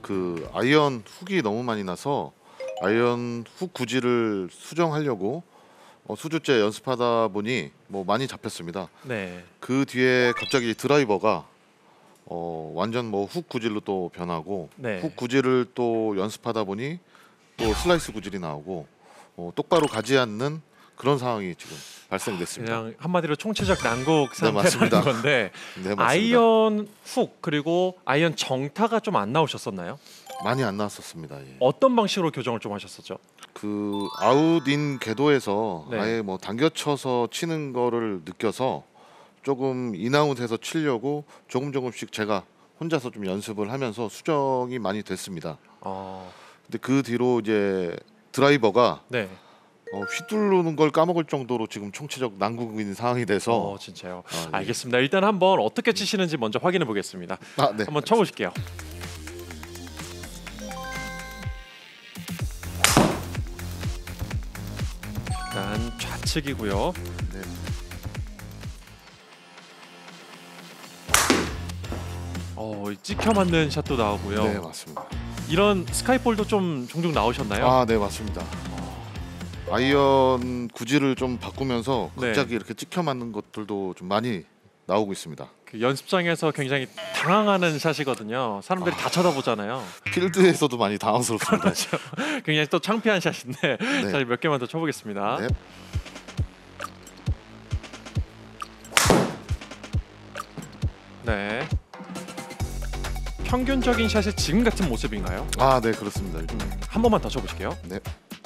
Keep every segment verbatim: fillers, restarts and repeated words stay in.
그 아이언 훅이 너무 많이 나서 아이언 훅 구질을 수정하려고 어, 수주째 연습하다 보니 뭐 많이 잡혔습니다. 네. 그 뒤에 갑자기 드라이버가 어, 완전 뭐 훅 구질로 또 변하고 네. 훅 구질을 또 연습하다 보니 또 슬라이스 구질이 나오고 어, 똑바로 가지 않는 그런 상황이 지금 발생됐습니다. 그냥 한마디로 총체적 난국 네, 맞습니다. 상태라는 건데 네, 맞습니다. 아이언 훅 그리고 아이언 정타가 좀 안 나오셨었나요? 많이 안 나왔었습니다. 예. 어떤 방식으로 교정을 좀 하셨었죠? 그 아웃인 궤도에서 네. 아예 뭐 당겨쳐서 치는 거를 느껴서 조금 인아웃해서 치려고 조금 조금씩 제가 혼자서 좀 연습을 하면서 수정이 많이 됐습니다. 어, 근데 그 뒤로 이제 드라이버가 네. 어, 휘두르는 걸 까먹을 정도로 지금 총체적 난국인 상황이 돼서 어, 진짜요. 아, 예. 알겠습니다. 일단 한번 어떻게 치시는지 먼저 확인해 보겠습니다. 아, 네. 한번 쳐보실게요. 일단 좌측이고요. 네. 어, 찍혀 맞는 샷도 나오고요. 네, 맞습니다. 이런 스카이볼도 좀 종종 나오셨나요? 아, 네, 맞습니다. 아이언 구질을 좀 바꾸면서 네. 갑자기 이렇게 찍혀 맞는 것들도 좀 많이 나오고 있습니다. 그 연습장에서 굉장히 당황하는 샷이거든요. 사람들이 아. 다 쳐다보잖아요. 필드에서도 많이 당황스럽습니다. 그렇죠. 굉장히 또 창피한 샷인데 네. 자, 몇 개만 더 쳐보겠습니다. 네. 네. 평균적인 샷이 지금 같은 모습인가요? 아, 네, 그렇습니다. 음, 한 번만 더 쳐보실게요. 네.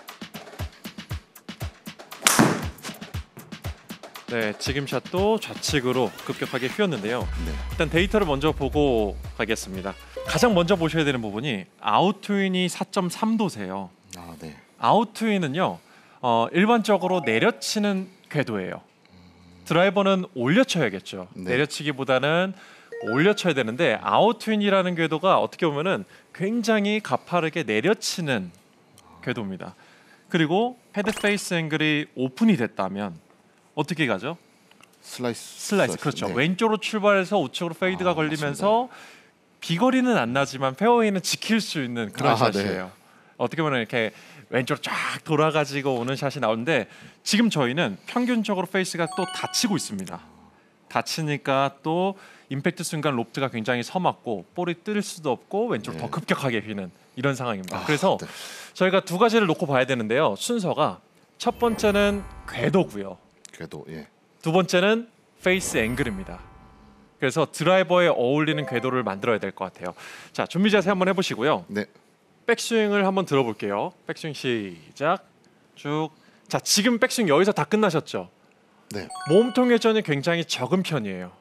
네, 지금 샷도 좌측으로 급격하게 휘었는데요. 네. 일단 데이터를 먼저 보고 가겠습니다. 가장 먼저 보셔야 되는 부분이 아웃트윈이 사 점 삼 도세요. 아, 네. 아웃트윈은요, 어, 일반적으로 내려치는 궤도예요. 드라이버는 올려쳐야겠죠. 네. 내려치기보다는 올려쳐야 되는데 아웃트윈이라는 궤도가 어떻게 보면은 굉장히 가파르게 내려치는 궤도입니다. 그리고 헤드 페이스 앵글이 오픈이 됐다면 어떻게 가죠? 슬라이스. 슬라이스, 그렇죠. 네. 왼쪽으로 출발해서 우측으로 페이드가 아, 걸리면서 비거리는 안 나지만 페어웨이는 지킬 수 있는 그런 아, 샷이에요. 네. 어떻게 보면 이렇게 왼쪽으로 쫙 돌아가지고 오는 샷이 나오는데 지금 저희는 평균적으로 페이스가 또 닫히고 있습니다. 닫히니까 또 임팩트 순간 로프트가 굉장히 서맞고 볼이 뜰 수도 없고 왼쪽으로 네. 더 급격하게 휘는 이런 상황입니다. 아, 그래서 네. 저희가 두 가지를 놓고 봐야 되는데요. 순서가 첫 번째는 궤도고요. 궤도. 예. 두 번째는 페이스 앵글입니다. 그래서 드라이버에 어울리는 궤도를 만들어야 될 것 같아요. 자, 준비 자세 한번 해보시고요. 네. 백스윙을 한번 들어볼게요. 백스윙 시작. 쭉. 자, 지금 백스윙 여기서 다 끝나셨죠? 네. 몸통 회전이 굉장히 적은 편이에요.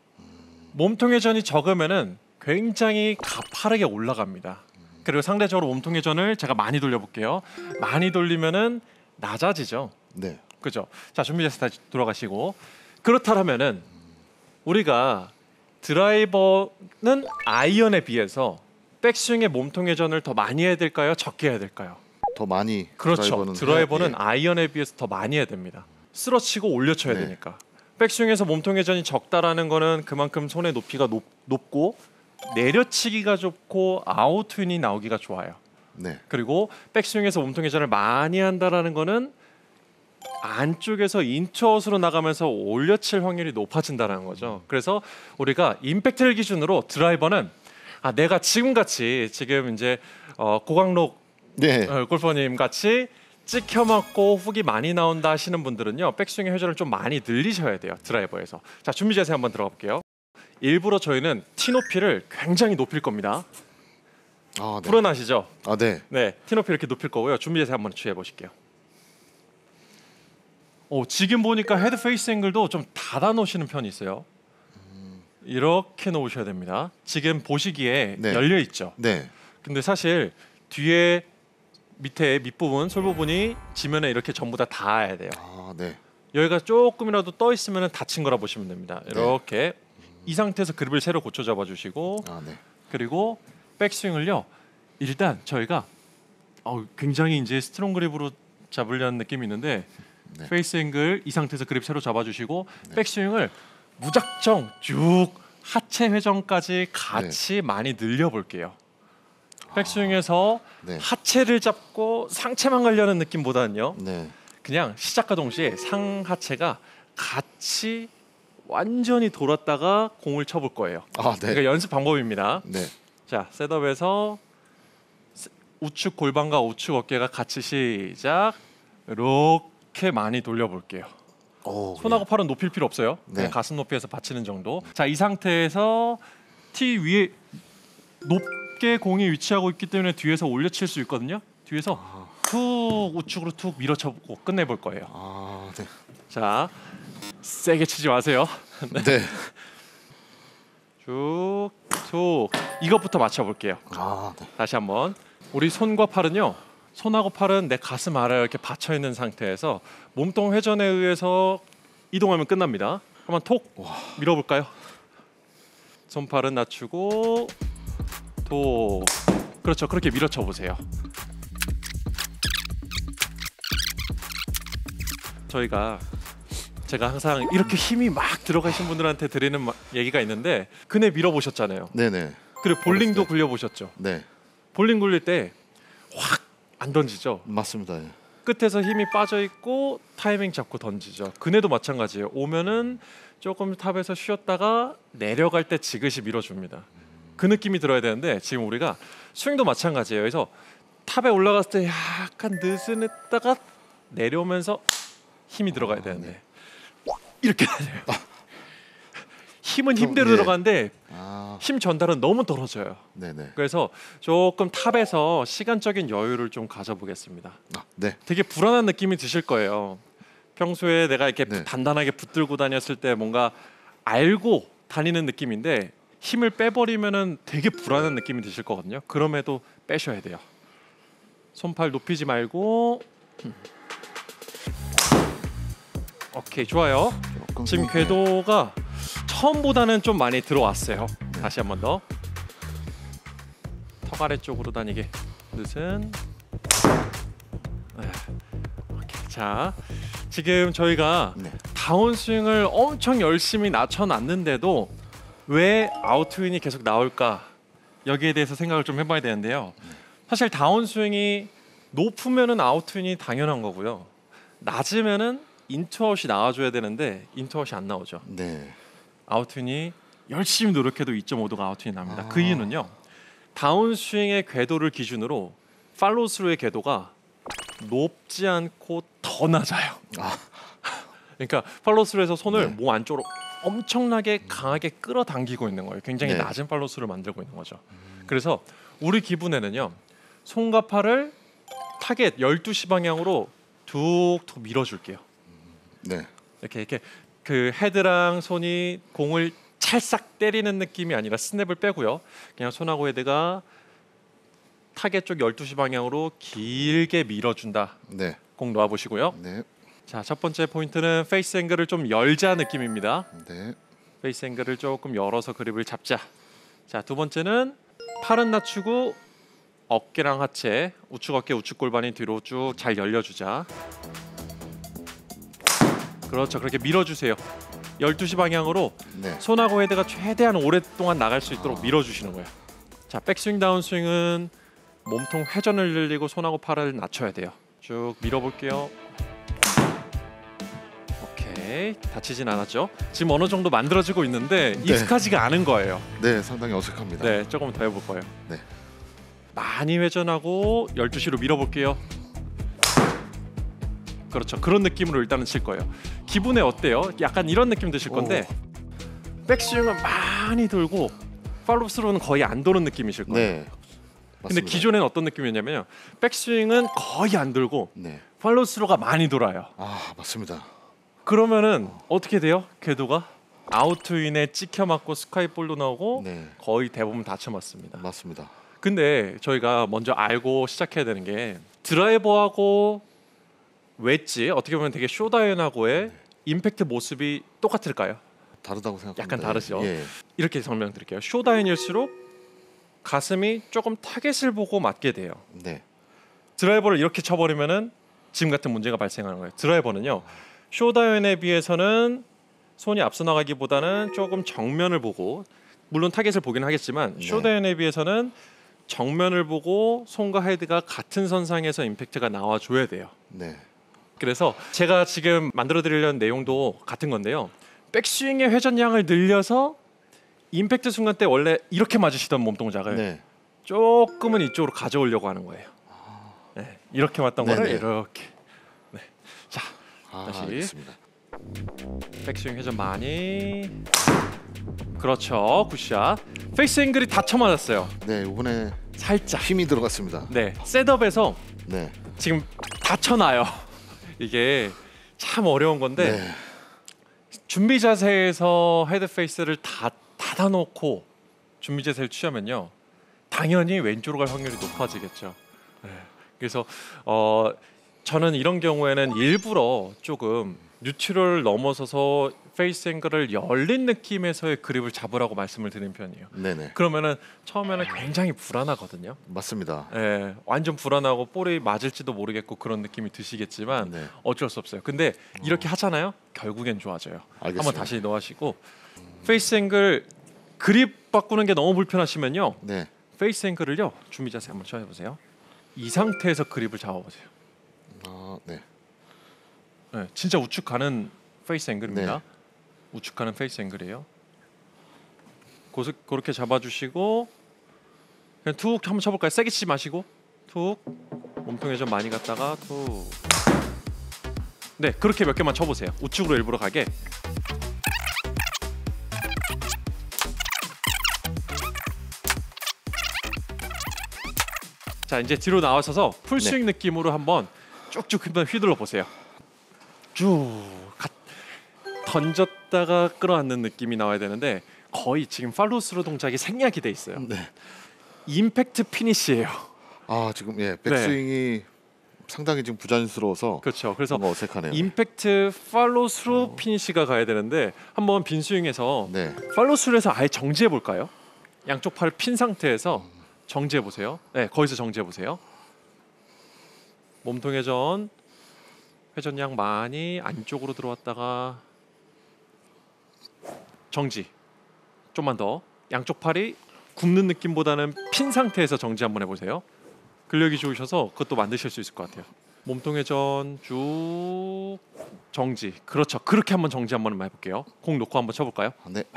몸통 회전이 적으면은 굉장히 가파르게 올라갑니다. 그리고 상대적으로 몸통 회전을 제가 많이 돌려볼게요. 많이 돌리면은 낮아지죠. 네. 그죠? 자, 준비돼서 다시 돌아가시고 그렇다면은 우리가 드라이버는 아이언에 비해서 백스윙의 몸통 회전을 더 많이 해야 될까요? 적게 해야 될까요? 더 많이. 그렇죠. 드라이버는, 드라이버는 예. 아이언에 비해서 더 많이 해야 됩니다. 쓰러치고 올려쳐야 네. 되니까. 백스윙에서 몸통 회전이 적다라는 거는 그만큼 손의 높이가 높, 높고 내려치기가 좋고 아웃윈이 나오기가 좋아요. 네. 그리고 백스윙에서 몸통 회전을 많이 한다라는 거는 안쪽에서 인투아웃으로 나가면서 올려칠 확률이 높아진다는 거죠. 그래서 우리가 임팩트를 기준으로 드라이버는 아 내가 지금 같이 지금 이제 어, 고강록 네. 어, 골퍼님 같이 찍혀 맞고 훅이 많이 나온다 하시는 분들은요 백스윙의 회전을 좀 많이 늘리셔야 돼요. 드라이버에서. 자, 준비 자세 한번 들어가 볼게요. 일부러 저희는 티 높이를 굉장히 높일 겁니다. 아, 네. 불어나시죠? 아, 네. 네, 티 높이 이렇게 높일 거고요. 준비 자세 한번 취해 보실게요. 오, 지금 보니까 헤드 페이스 앵글도 좀 닫아 놓으시는 편이 있어요. 이렇게 놓으셔야 됩니다. 지금 보시기에 네. 열려 있죠. 네. 근데 사실 뒤에 밑에 밑부분 솔 부분이 지면에 이렇게 전부 다 닿아야 돼요. 아, 네. 여기가 조금이라도 떠 있으면 닫힌 거라 보시면 됩니다. 이렇게 이 상태에서 그립을 새로 고쳐 잡아주시고 아, 네. 그리고 백스윙을요. 일단 저희가 어, 굉장히 이제 스트롱 그립으로 잡으려는 느낌이 있는데 네. 페이스 앵글 이 상태에서 그립 새로 잡아주시고 네. 백스윙을 무작정 쭉 하체 회전까지 같이 네. 많이 늘려볼게요. 백스윙에서 네. 하체를 잡고 상체만 가려는 느낌보다는요. 네. 그냥 시작과 동시에 상하체가 같이 완전히 돌았다가 공을 쳐볼 거예요. 아, 네. 그러니까 연습 방법입니다. 네. 자, 셋업에서 우측 골반과 우측 어깨가 같이 시작. 이렇게 많이 돌려볼게요. 오, 손하고 팔은 높일 필요 없어요. 네. 그냥 가슴 높이에서 받치는 정도. 자, 이 상태에서 티 위에 높게 공이 위치하고 있기 때문에 뒤에서 올려칠 수 있거든요. 뒤에서 아. 툭 우측으로 툭 밀어쳐보고 끝내볼 거예요. 아, 네. 자, 세게 치지 마세요. 네. 쭉, 툭. 이것부터 맞춰볼게요. 아, 네. 다시 한번. 우리 손과 팔은요. 손하고 팔은 내 가슴 아래에 이렇게 받쳐 있는 상태에서 몸통 회전에 의해서 이동하면 끝납니다. 한번 톡 와. 밀어볼까요? 손팔은 낮추고 톡. 그렇죠. 그렇게 밀어쳐 보세요. 저희가 제가 항상 이렇게 힘이 막 들어가신 분들한테 드리는 마- 얘기가 있는데 그네 밀어보셨잖아요. 네네. 그리고 볼링도 어렸을 때. 굴려보셨죠. 네. 볼링 굴릴 때 확 안 던지죠. 맞습니다. 예. 끝에서 힘이 빠져 있고 타이밍 잡고 던지죠. 그네도 마찬가지예요. 오면은 조금 탑에서 쉬었다가 내려갈 때 지그시 밀어줍니다. 그 느낌이 들어야 되는데 지금 우리가 스윙도 마찬가지예요. 그래서 탑에 올라갔을 때 약간 느슨했다가 내려오면서 힘이 들어가야 되는데 이렇게 다녀요. 힘은 힘대로 예. 들어가는데 아, 힘 전달은 너무 떨어져요. 네네. 그래서 조금 탑에서 시간적인 여유를 좀 가져보겠습니다. 아, 네. 되게 불안한 느낌이 드실 거예요. 평소에 내가 이렇게 네. 단단하게 붙들고 다녔을 때 뭔가 알고 다니는 느낌인데 힘을 빼버리면은 되게 불안한 느낌이 드실 거거든요. 그럼에도 빼셔야 돼요. 손팔 높이지 말고. 음. 오케이, 좋아요. 조금 지금 네. 궤도가 처음보다는 좀 많이 들어왔어요. 다시 한 번 더. 턱 아래 쪽으로 다니게. 느슨. 네. 오케이. 자, 지금 저희가 네. 다운스윙을 엄청 열심히 낮춰놨는데도 왜 아웃스윙이 계속 나올까? 여기에 대해서 생각을 좀 해봐야 되는데요. 사실 다운스윙이 높으면은 아웃스윙이 당연한 거고요. 낮으면은 인투아웃이 나와줘야 되는데 인투아웃이 안 나오죠. 네. 아웃스윙이 열심히 노력해도 이 점 오 도가 아웃스윙이 납니다. 아. 그 이유는요. 다운스윙의 궤도를 기준으로 팔로우스루의 궤도가 높지 않고 더 낮아요. 아, 그러니까 팔로우스루에서 손을 네. 몸 안쪽으로 엄청나게 강하게 끌어당기고 있는 거예요. 굉장히 네. 낮은 팔로우스루를 만들고 있는 거죠. 그래서 우리 기분에는요. 손과 팔을 타겟 열두 시 방향으로 툭툭 밀어줄게요. 네. 이렇게 이렇게 그 헤드랑 손이 공을 찰싹 때리는 느낌이 아니라 스냅을 빼고요. 그냥 손하고 헤드가 타겟 쪽 열두 시 방향으로 길게 밀어준다. 네. 공 놓아보시고요. 네. 자, 첫 번째 포인트는 페이스 앵글을 좀 열자 느낌입니다. 네. 페이스 앵글을 조금 열어서 그립을 잡자. 자, 두 번째는 팔은 낮추고 어깨랑 하체, 우측 어깨, 우측 골반이 뒤로 쭉 잘 열려주자. 그렇죠. 그렇게 밀어주세요. 열두 시 방향으로 네. 손하고 헤드가 최대한 오랫동안 나갈 수 있도록 밀어주시는 거예요. 자, 백스윙 다운스윙은 몸통 회전을 늘리고 손하고 팔을 낮춰야 돼요. 쭉 밀어볼게요. 오케이, 다치진 않았죠? 지금 어느 정도 만들어지고 있는데 네. 익숙하지가 않은 거예요. 네, 상당히 어색합니다. 네, 조금 더 해볼 거예요. 네. 많이 회전하고 열두 시로 밀어볼게요. 그렇죠. 그런 느낌으로 일단은 칠 거예요. 기분에 어때요? 약간 이런 느낌 드실 건데 백스윙은 많이 돌고 팔로우스루는 거의 안 도는 느낌이실 거예요. 네. 근데 맞습니다. 기존에는 어떤 느낌이었냐면요. 백스윙은 거의 안 돌고 네. 팔로우스루가 많이 돌아요. 아, 맞습니다. 그러면은 어떻게 돼요? 궤도가 아웃트윈에 찍혀 맞고 스카이볼도 나오고 네. 거의 대부분 다 쳐맞습니다. 맞습니다. 근데 저희가 먼저 알고 시작해야 되는 게 드라이버하고 웨지 어떻게 보면 되게 쇼다이언하고의 임팩트 모습이 똑같을까요? 다르다고 생각합니다. 약간 다르죠. 예. 이렇게 설명드릴게요. 쇼다이언일수록 가슴이 조금 타겟을 보고 맞게 돼요. 네. 드라이버를 이렇게 쳐버리면은 지금 같은 문제가 발생하는 거예요. 드라이버는요. 쇼다이언에 비해서는 손이 앞서 나가기보다는 조금 정면을 보고 물론 타겟을 보긴 하겠지만 네. 쇼다이언에 비해서는 정면을 보고 손과 헤드가 같은 선상에서 임팩트가 나와줘야 돼요. 네. 그래서 제가 지금 만들어 드리려는 내용도 같은 건데요. 백스윙의 회전량을 늘려서 임팩트 순간 때 원래 이렇게 맞으시던 몸 동작을 네. 조금은 이쪽으로 가져오려고 하는 거예요. 네, 이렇게 왔던 네네. 거를 이렇게. 네. 자, 아, 다시. 알겠습니다. 백스윙 회전 많이. 그렇죠. 굿샷. 페이스 앵글이 다 쳐맞았어요. 네, 이번에 살짝. 힘이 들어갔습니다. 네, 셋업에서 네. 지금 다 쳐놔요. 이게 참 어려운 건데 네. 준비 자세에서 헤드 페이스를 다 닫아놓고 준비 자세를 취하면요, 당연히 왼쪽으로 갈 확률이 높아지겠죠. 네. 그래서 어, 저는 이런 경우에는 일부러 조금 뉴트럴 넘어서서 페이스 앵글을 열린 느낌에서의 그립을 잡으라고 말씀을 드리는 편이에요. 네네. 그러면은 처음에는 굉장히 불안하거든요. 맞습니다. 예, 완전 불안하고 볼이 맞을지도 모르겠고 그런 느낌이 드시겠지만 네. 어쩔 수 없어요. 근데 이렇게 하잖아요. 결국엔 좋아져요. 알겠습니다. 한번 다시 넣어하시고 페이스 앵글 그립 바꾸는 게 너무 불편하시면요, 네. 페이스 앵글을요 준비 자세 한번 쳐보세요. 이 상태에서 그립을 잡아보세요. 아, 네. 네, 진짜 우측 가는 페이스 앵글입니다. 네. 우측 가는 페이스 앵글이에요. 고스, 그렇게 잡아주시고 그냥 툭 한번 쳐볼까요? 세게 치지 마시고 툭, 몸통 회전 많이 갔다가 툭. 네, 그렇게 몇 개만 쳐보세요. 우측으로 일부러 가게. 자, 이제 뒤로 나와서서 풀스윙 느낌으로 한번 쭉쭉 한번 휘둘러 보세요. 쭉 가, 던졌다가 끌어안는 느낌이 나와야 되는데 거의 지금 팔로우 스루 동작이 생략이 돼 있어요. 네. 임팩트 피니시예요. 아, 지금 예, 백스윙이 상당히 지금 부자연스러워서 그렇죠. 그래서 뭔가 어색하네요. 임팩트 팔로우 스루 피니시가 가야 되는데 한번 빈 스윙에서 네. 팔로우 스루에서 아예 정지해 볼까요? 양쪽 팔을 핀 상태에서 정지해 보세요. 네, 거기서 정지해 보세요. 몸통 회전, 회전량 많이 안쪽으로 들어왔다가 정지. 좀만 더. 양쪽 팔이 굽는 느낌보다는 핀 상태에서 정지 한번 해보세요. 근력이 좋으셔서 그것도 만드실 수 있을 것 같아요. 몸통 회전 쭉 정지. 그렇죠. 그렇게 한번 정지 한번 해볼게요. 공 놓고 한번 쳐볼까요? 아, 네.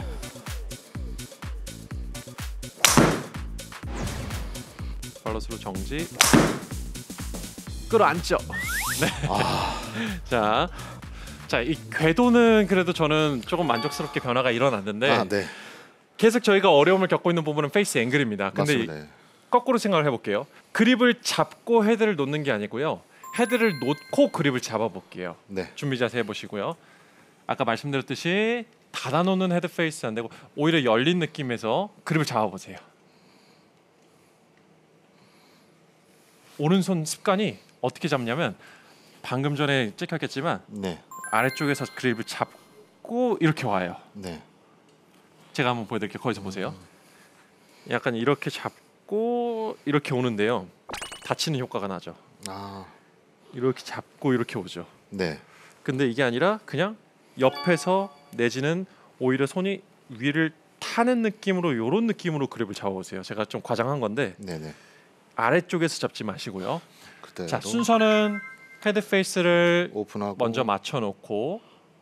팔로스로 정지. 끌어안죠. 네. 아, 자, 자, 이 궤도는 그래도 저는 조금 만족스럽게 변화가 일어났는데 아, 네. 계속 저희가 어려움을 겪고 있는 부분은 페이스 앵글입니다. 근데 맞습니다. 예. 거꾸로 생각을 해볼게요. 그립을 잡고 헤드를 놓는 게 아니고요, 헤드를 놓고 그립을 잡아볼게요. 네. 준비 자세 해보시고요. 아까 말씀드렸듯이 닫아놓는 헤드 페이스 안 되고 오히려 열린 느낌에서 그립을 잡아보세요. 오른손 습관이 어떻게 잡냐면 방금 전에 찍혔겠지만 네. 아래쪽에서 그립을 잡고 이렇게 와요. 네. 제가 한번 보여드릴게요. 거기서 보세요. 약간 이렇게 잡고 이렇게 오는데요, 다치는 효과가 나죠. 아, 이렇게 잡고 이렇게 오죠. 네. 근데 이게 아니라 그냥 옆에서 내지는 오히려 손이 위를 타는 느낌으로, 이런 느낌으로 그립을 잡아보세요. 제가 좀 과장한 건데 네, 네. 아래쪽에서 잡지 마시고요. 그대로 자, 순서는 헤드 페이스를 오픈하고 먼저 맞춰놓고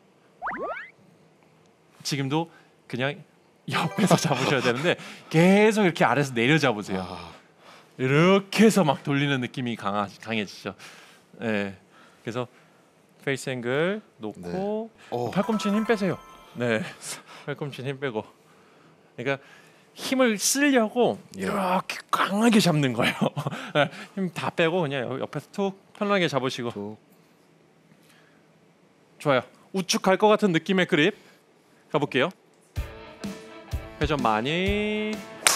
지금도 그냥 옆에서 잡으셔야 되는데 계속 이렇게 아래에서 내려 잡으세요. 아, 이렇게 해서 막 돌리는 느낌이 강하, 강해지죠. 네. 그래서 페이스 앵글 놓고 오. 팔꿈치는 힘 빼세요. 네. 팔꿈치는 힘 빼고. 그러니까 힘을 쓰려고 이렇게 강하게 잡는 거예요. 힘 다 빼고 그냥 옆에서 툭 편하게 잡으시고. 툭. 좋아요. 우측 갈 것 같은 느낌의 그립 가볼게요. 회전 많이.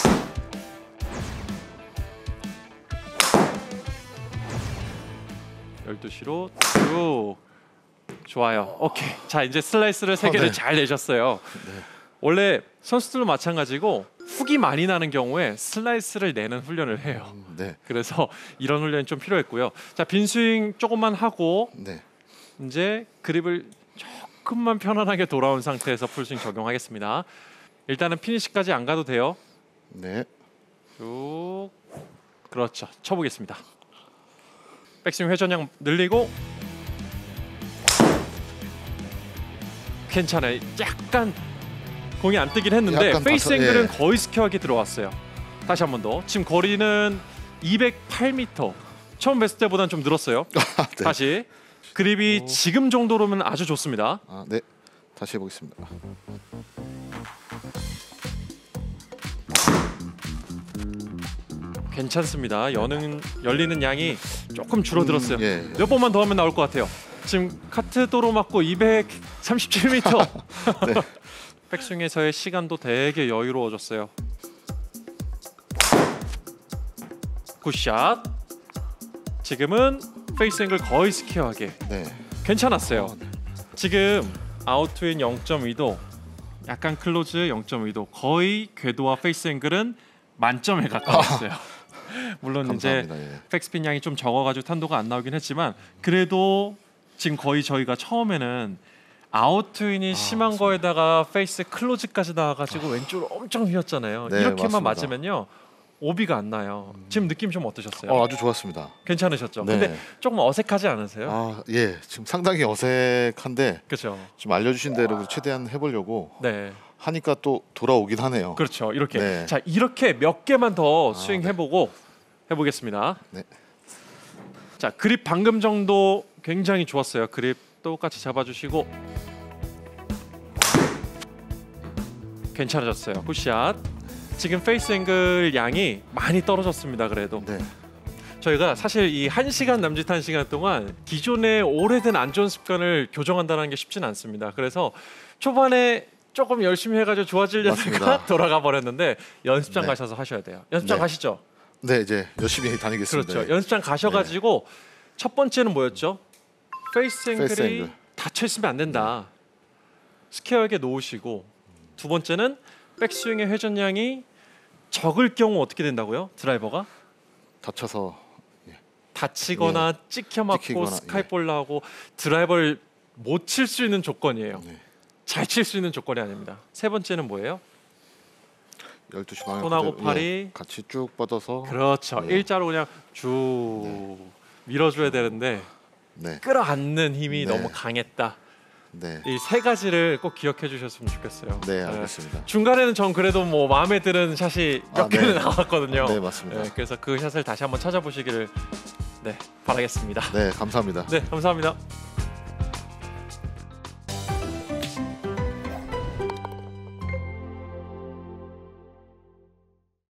열두 시로 쭉. 좋아요. 오케이. 자, 이제 슬라이스를 세 어, 개를 네. 잘 내셨어요. 네. 원래 선수들도 마찬가지고 훅이 많이 나는 경우에 슬라이스를 내는 훈련을 해요. 네. 그래서 이런 훈련이 좀 필요했고요. 자, 빈 스윙 조금만 하고 네. 이제 그립을 조금만 편안하게 돌아온 상태에서 풀스윙 적용하겠습니다. 일단은 피니시까지 안 가도 돼요. 네. 쭉 그렇죠. 쳐보겠습니다. 백스윙 회전량 늘리고 괜찮아요. 약간 공이 안 뜨긴 했는데 약간 페이스 다소- 앵글은 예. 거의 스퀘어하게 들어왔어요. 다시 한 번 더. 지금 거리는 이백팔 미터. 처음 뵀을 때보다는 좀 늘었어요. 네. 다시 그립이 오. 지금 정도로면 아주 좋습니다. 아, 네. 다시 해보겠습니다. 괜찮습니다. 여는 열리는 양이 조금 줄어들었어요. 음, 예. 몇 번만 더 하면 나올 것 같아요. 지금 카트 도로 맞고 이백삼십칠 미터. 네. 백스윙에서의 시간도 되게 여유로워졌어요. 굿샷. 지금은 페이스 앵글 거의 스퀘어하게 네. 괜찮았어요. 어, 네. 지금 아웃트윈 영 점 이 도, 약간 클로즈 영 점 이 도, 거의 궤도와 페이스 앵글은 만점에 가까웠어요. 물론 감사합니다. 이제 예. 백스핀 양이 좀 적어가지고 탄도가 안 나오긴 했지만 그래도 지금 거의 저희가 처음에는 아웃트윈이 아, 심한 맞습니다. 거에다가 페이스 클로즈까지 나와가지고 왼쪽으로 엄청 휘었잖아요. 네, 이렇게만 맞습니다. 맞으면요 오비가 안 나요. 지금 느낌 좀 어떠셨어요? 어, 아주 좋았습니다. 괜찮으셨죠? 네. 근데 조금 어색하지 않으세요? 아, 예. 지금 상당히 어색한데 그렇죠. 좀 알려주신 대로 최대한 해보려고 네, 하니까 또 돌아오긴 하네요. 그렇죠. 이렇게 네. 자 이렇게 몇 개만 더 아, 스윙 네. 해보고 해보겠습니다. 네. 자 그립 방금 정도 굉장히 좋았어요. 그립 똑같이 잡아주시고 괜찮아졌어요. 굿샷. 지금 페이스 앵글 양이 많이 떨어졌습니다. 그래도 네. 저희가 사실 이 한 시간 남짓한 시간 동안 기존의 오래된 안 좋은 습관을 교정한다는 게 쉽진 않습니다. 그래서 초반에 조금 열심히 해가지고 좋아지려다가 맞습니다. 돌아가 버렸는데 연습장 네. 가셔서 하셔야 돼요. 연습장 네. 가시죠. 네, 이제 열심히 다니겠습니다. 그렇죠. 예. 연습장 가셔가지고 첫 번째는 뭐였죠? 페이스 앵글이 페이스 앵글. 닫혀 있으면 안 된다. 스퀘어하게 놓으시고 두 번째는 백스윙의 회전량이 적을 경우 어떻게 된다고요? 드라이버가 다쳐서 다치거나 찍혀 맞고 찍히거나, 스카이볼 나오고 드라이버를 못 칠 수 있는 조건이에요. 네. 잘 칠 수 있는 조건이 아닙니다. 세 번째는 뭐예요? 열두 시 방향 손하고 그대로, 팔이 예, 같이 쭉 뻗어서 그렇죠. 네. 일자로 그냥 쭉 밀어줘야 되는데 네. 끌어안는 힘이 네. 너무 강했다. 네. 이 세 가지를 꼭 기억해 주셨으면 좋겠어요. 네, 알겠습니다. 중간에는 전 그래도 뭐 마음에 드는 샷이 몇 아, 개는 네. 나왔거든요. 네, 맞습니다. 네, 그래서 그 샷을 다시 한번 찾아보시기를 네, 바라겠습니다. 네, 감사합니다. 네, 감사합니다.